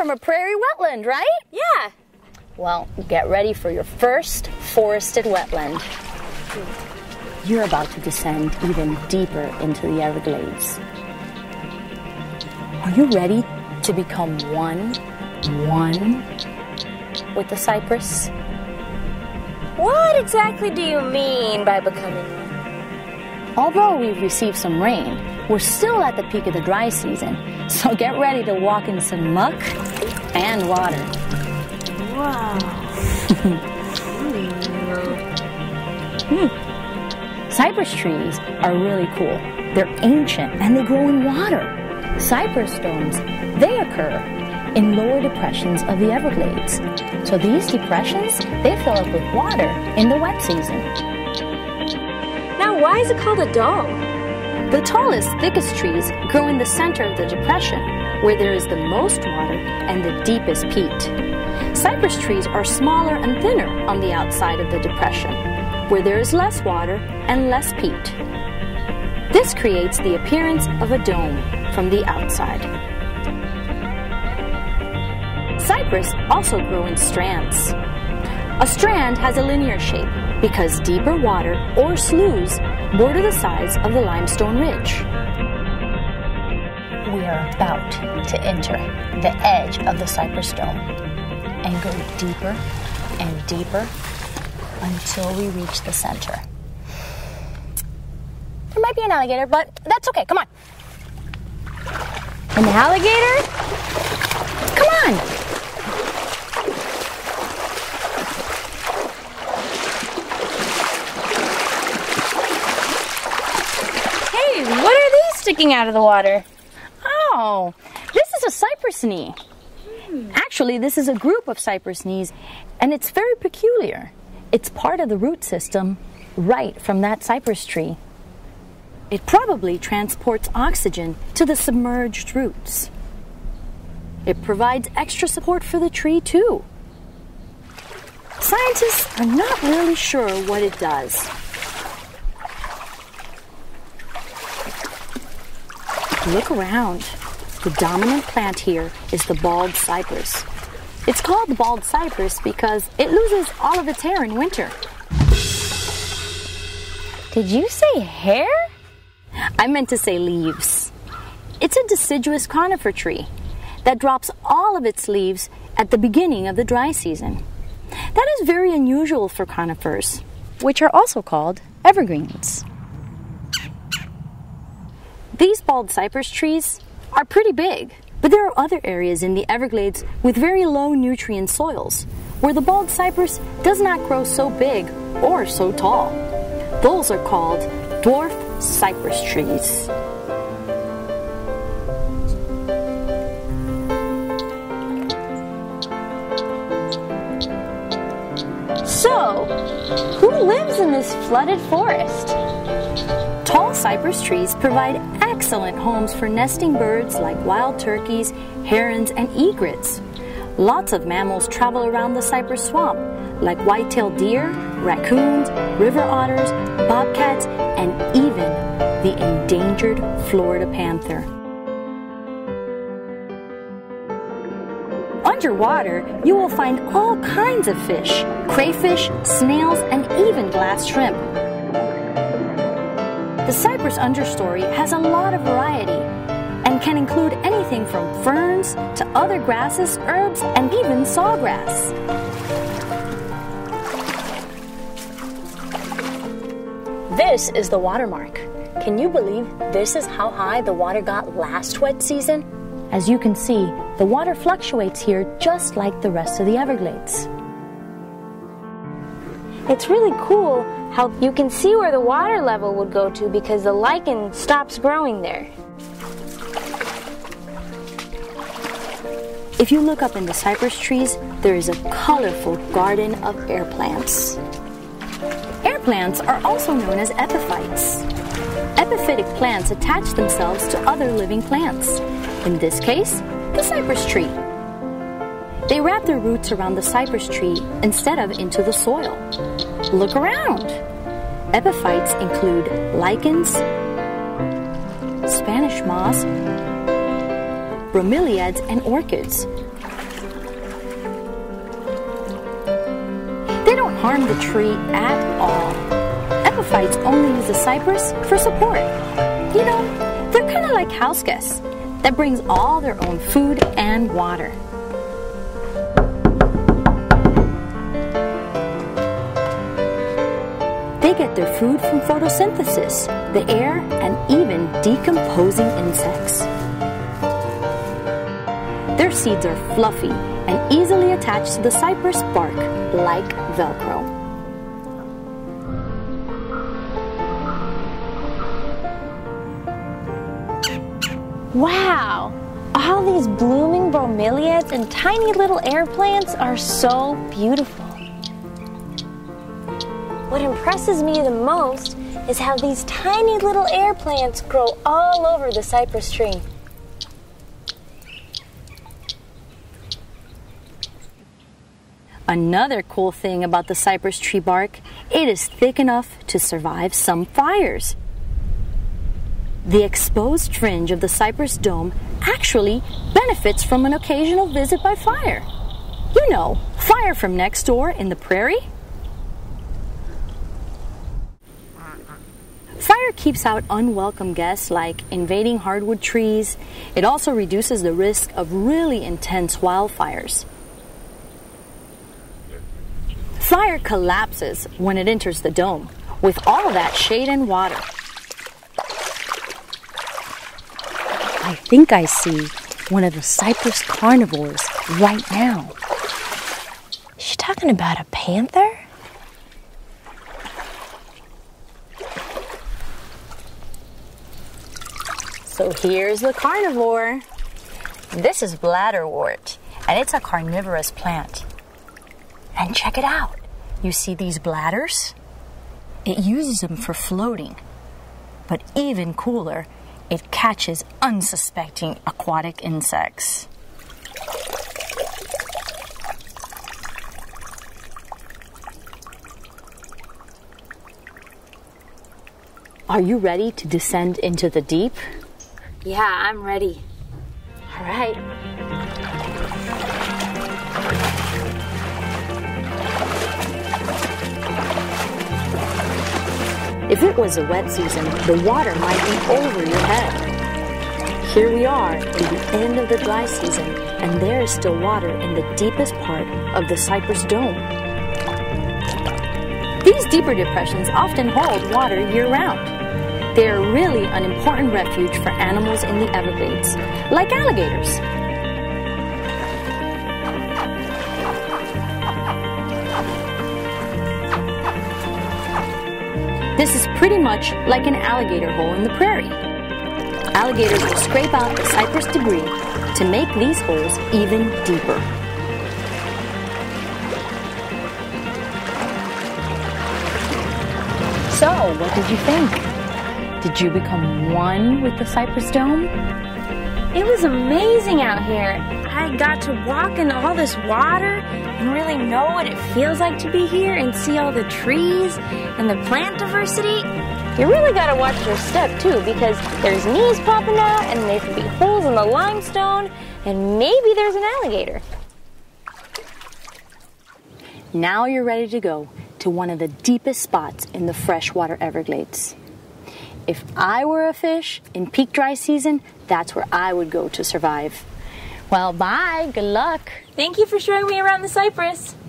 from a prairie wetland, right? Yeah. Well, get ready for your first forested wetland. You're about to descend even deeper into the Everglades. Are you ready to become one with the cypress? What exactly do you mean by becoming one? Although we've received some rain, we're still at the peak of the dry season, so get ready to walk in some muck and water. Wow. Cypress trees are really cool. They're ancient and they grow in water. Cypress domes, they occur in lower depressions of the Everglades. So these depressions, they fill up with water in the wet season. Now, why is it called a dome? The tallest, thickest trees grow in the center of the depression, where there is the most water and the deepest peat. Cypress trees are smaller and thinner on the outside of the depression, where there is less water and less peat. This creates the appearance of a dome from the outside. Cypress also grow in strands. A strand has a linear shape because deeper water or sloughs border the sides of the limestone ridge. We are about to enter the edge of the Cypress Dome and go deeper and deeper until we reach the center. There might be an alligator, but that's okay. Come on. An alligator? Come on. What are these sticking out of the water? Oh, this is a cypress knee. Actually, this is a group of cypress knees, and it's very peculiar. It's part of the root system right from that cypress tree. It probably transports oxygen to the submerged roots. It provides extra support for the tree, too. Scientists are not really sure what it does. Look around. The dominant plant here is the bald cypress. It's called the bald cypress because it loses all of its hair in winter. Did you say hair? I meant to say leaves. It's a deciduous conifer tree that drops all of its leaves at the beginning of the dry season. That is very unusual for conifers, which are also called evergreens. These bald cypress trees are pretty big, but there are other areas in the Everglades with very low nutrient soils where the bald cypress does not grow so big or so tall. Those are called dwarf cypress trees. So, who lives in this flooded forest? Tall cypress trees provide excellent homes for nesting birds like wild turkeys, herons, and egrets. Lots of mammals travel around the cypress swamp, like white-tailed deer, raccoons, river otters, bobcats, and even the endangered Florida panther. Underwater, you will find all kinds of fish, crayfish, snails, and even glass shrimp. The cypress understory has a lot of variety and can include anything from ferns to other grasses, herbs, and even sawgrass. This is the watermark. Can you believe this is how high the water got last wet season? As you can see, the water fluctuates here just like the rest of the Everglades. It's really cool how you can see where the water level would go to because the lichen stops growing there. If you look up in the cypress trees, there is a colorful garden of air plants. Air plants are also known as epiphytes. Epiphytic plants attach themselves to other living plants. In this case, the cypress tree. They wrap their roots around the cypress tree instead of into the soil. Look around. Epiphytes include lichens, Spanish moss, bromeliads, and orchids. harm the tree at all. Epiphytes only use the cypress for support. You know, they're kind of like house guests that brings all their own food and water. They get their food from photosynthesis, the air, and even decomposing insects. Their seeds are fluffy and easily attached to the cypress bark like Velcro. Wow! All these blooming bromeliads and tiny little air plants are so beautiful. What impresses me the most is how these tiny little air plants grow all over the cypress tree. Another cool thing about the cypress tree bark, it is thick enough to survive some fires. The exposed fringe of the Cypress Dome actually benefits from an occasional visit by fire. You know, fire from next door in the prairie. Fire keeps out unwelcome guests like invading hardwood trees. It also reduces the risk of really intense wildfires. Fire collapses when it enters the dome, with all that shade and water. I think I see one of the cypress carnivores right now. Is she talking about a panther? So here's the carnivore. This is bladderwort, and it's a carnivorous plant. And check it out. You see these bladders? It uses them for floating. But even cooler, it catches unsuspecting aquatic insects. Are you ready to descend into the deep? Yeah, I'm ready. All right. If it was a wet season, the water might be over your head. Here we are in the end of the dry season, and there is still water in the deepest part of the Cypress Dome. These deeper depressions often hold water year-round. They are really an important refuge for animals in the Everglades, like alligators. This is pretty much like an alligator hole in the prairie. Alligators will scrape out the cypress debris to make these holes even deeper. So, what did you think? Did you become one with the Cypress Dome? It was amazing out here. I got to walk in all this water and really know what it feels like to be here and see all the trees and the plant diversity. You really got to watch your step too, because there's knees popping out and there could be holes in the limestone and maybe there's an alligator. Now you're ready to go to one of the deepest spots in the freshwater Everglades. If I were a fish in peak dry season, that's where I would go to survive. Well, bye. Good luck. Thank you for showing me around the cypress.